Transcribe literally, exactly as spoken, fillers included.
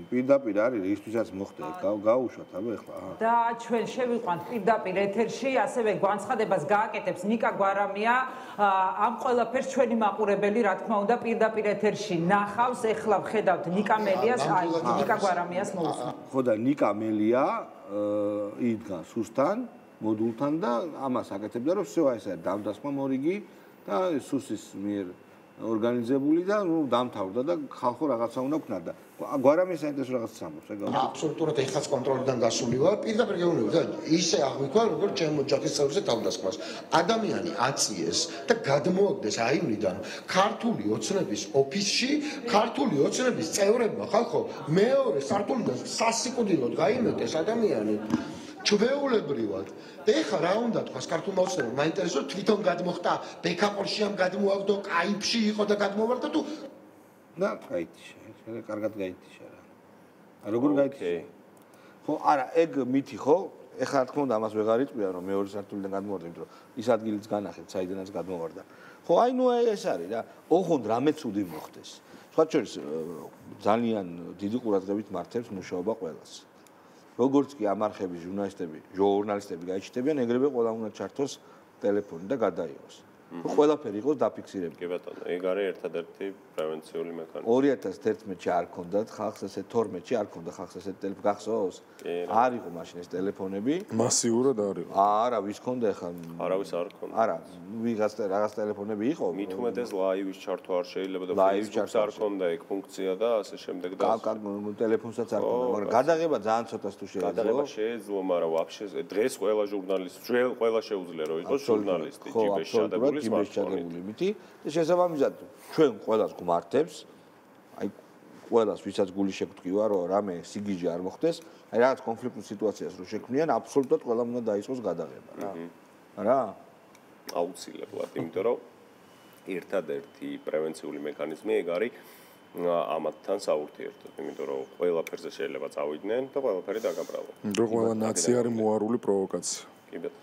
პირდაპირ არის რისთვისაც მოხდა გაუშვათ აბა ეხლა და ჩვენ შევიყვანთ პირდაპირ ეთერში ასევე განცხადებას გააკეთებს ნიკა გვარამია ამ ყველაფერს ჩვენი მაყურებელი რა თქმა უნდა პირდაპირ ეთერში ნახავს ეხლა ვხედავთ ნიკა მელიას აი ნიკა გვარამიას მოусმენთ ხო და ნიკა მელია იდგა სუსთან მოდულთან და ამას აკეთებდა რომ всё ეს არის დამდასმა მორიგი და სუსის მიერ ორგანიზებული და ნუ დამთავრდა და ხალხო რაღაცა უნდა ქნადა. გვარამის საინტერესო რაღაც სამობს ეგ. აბსოლუტურად ეხაც კონტროლიდან გასული ვარ. პირდაპირ გეუბნები და ისე აღვიქვა როგორც ჩემო ჯარის წევრზე თავდასხმას. ადამიანი აწიეს და გადმოაგდეს აივნიდან ქართული ოცნების ოფისში, ქართული ოცნების წევრებმა ხალხო მეორე სართულიდან სასიკვდილოდ გაიმეტეს ადამიანი. ჩვეულებრივად და ეხლა რა უნდა თქვას ქართულმა ოცნებამ მაინტერესებს თვითონ გადმოხტა ბექაპორში ამ გადმოაგდო კაიფში იყო და გადმოვარდა თუ და კაიფში შეიძლება კარგად გაითიშა რა როგორ გაითიშა ხო არა ეგ მითი ხო ეხლა რა თქმა უნდა ამას ვეღარ იწვია რომ მეორე სართულიდან გადმოვარდა იმიტომ რომ ის ადგილიც განახეთ საიდანაც გადმოვარდა ხო აი ნუ ეს არის რა ოღონდ რამე ცუდი მოხდეს სხვა შორის ძალიან დიდი ყურადღებით მართებს მუშაობა ყველას როგორც კი ამ არხების ჟურნალისტები, ჟურნალისტები გაიჩნდებიან, ეგრევე ყველა უნდა ჩართოს ტელეფონი და გადაიღოს. ყველაფერი იყოს დაფიქსირებული. კი ბატონო, ეგ არის ერთადერთი პრევენციული მექანიზმი. ორი ათას თერთმეტში არ ქონდათ ხალხს ესე თორმეტში არ ქონდა ხალხს ესე ტელეფონი გახსოვს? არ იყო მაშინ ეს ტელეფონები. მასიურად არ იყო. არა, ვის ქონდა ახლა? არავის არ ქონდა. არა, ვიღაც რაღაც ტელეფონები იყო. მით უმეტეს ლაივის ჩართვა არ შეიძლება და ფეისბუქს არ ქონდა ეგ ფუნქცია და ასე შემდეგ და კაკ ტელეფონსაც არ ქონდა, მაგრამ გადაღება ძალიან ცოტას თუ შეიძლება. გადაღება შეეძლო, მაგრამ ვაფშე დღეს ყველა ჟურნალისტი, ძველ ყველა შეუძლია რომ იყოს ჟურნალისტი, ჯიბეში ჩადებული იმითი და შესაბამისად ჩვენ ყველას გვმართებს აი ყველას ვისაც გული შეგტკივა რომ რამე სიგიჟე არ მოხდეს აი რაღაც კონფლიქტურ სიტუაციას რო შექმნიან აბსოლუტურად ყველამ უნდა დაიწყოს გადაღება რა რა აუცილებლად იმიტომ რომ ერთადერთი პრევენციული მექანიზმი ეგ არის ამათთან საურთიერთოდ იმიტომ რომ ყველაფერზე შეიძლება წავიდნენ და ყველაფერი დაგაბრალონ რო ყველა ნაცია არის მოარული პროვოკაცია კი ბატონო